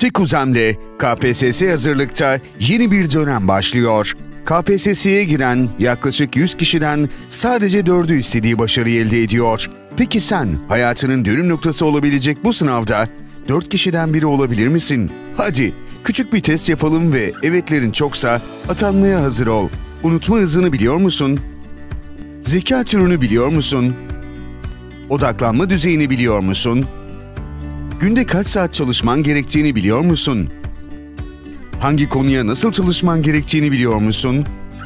TEKUZEM'le KPSS hazırlıkta yeni bir dönem başlıyor. KPSS'ye giren yaklaşık 100 kişiden sadece 4'ü istediği başarıyı elde ediyor. Peki sen hayatının dönüm noktası olabilecek bu sınavda 4 kişiden biri olabilir misin? Hadi küçük bir test yapalım ve evetlerin çoksa atanmaya hazır ol. Unutma hızını biliyor musun? Zeka türünü biliyor musun? Odaklanma düzeyini biliyor musun? Günde kaç saat çalışman gerektiğini biliyor musun? Hangi konuya nasıl çalışman gerektiğini biliyor musun?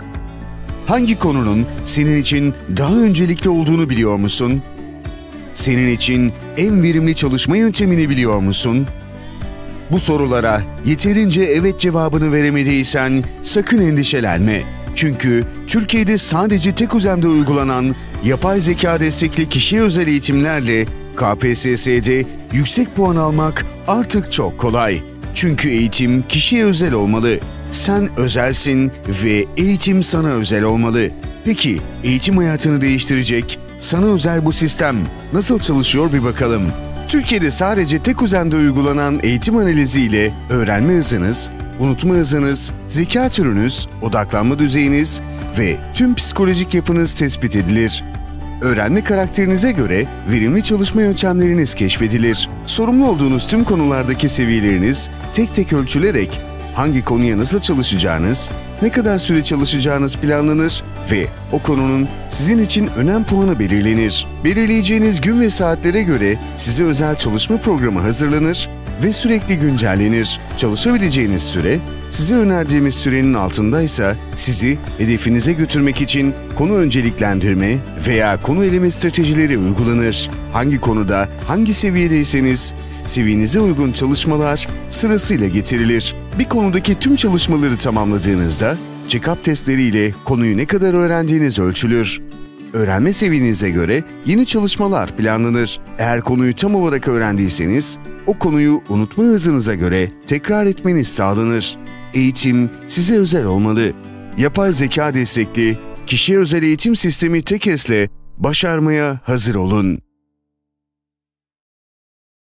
Hangi konunun senin için daha öncelikli olduğunu biliyor musun? Senin için en verimli çalışma yöntemini biliyor musun? Bu sorulara yeterince evet cevabını veremediysen sakın endişelenme. Çünkü Türkiye'de sadece TEKUZEM'de uygulanan yapay zeka destekli kişiye özel eğitimlerle KPSS'de yüksek puan almak artık çok kolay. Çünkü eğitim kişiye özel olmalı. Sen özelsin ve eğitim sana özel olmalı. Peki eğitim hayatını değiştirecek, sana özel bu sistem nasıl çalışıyor bir bakalım. Türkiye'de sadece TEKUZEM'de uygulanan eğitim analiziyle öğrenme hızınız, unutma hızınız, zeka türünüz, odaklanma düzeyiniz ve tüm psikolojik yapınız tespit edilir. Öğrenme karakterinize göre verimli çalışma yöntemleriniz keşfedilir. Sorumlu olduğunuz tüm konulardaki seviyeleriniz tek tek ölçülerek hangi konuya nasıl çalışacağınız, ne kadar süre çalışacağınız planlanır ve o konunun sizin için önem puanı belirlenir. Belirleyeceğiniz gün ve saatlere göre size özel çalışma programı hazırlanır ve sürekli güncellenir. Çalışabileceğiniz süre, size önerdiğimiz sürenin altındaysa sizi hedefinize götürmek için konu önceliklendirme veya konu eleme stratejileri uygulanır. Hangi konuda, hangi seviyedeyseniz seviyenize uygun çalışmalar sırasıyla getirilir. Bir konudaki tüm çalışmaları tamamladığınızda check-up testleriyle konuyu ne kadar öğrendiğiniz ölçülür. Öğrenme seviyenize göre yeni çalışmalar planlanır. Eğer konuyu tam olarak öğrendiyseniz o konuyu unutma hızınıza göre tekrar etmeniz sağlanır. Eğitim size özel olmalı. Yapay zeka destekli, kişiye özel eğitim sistemi TEKES'le başarmaya hazır olun.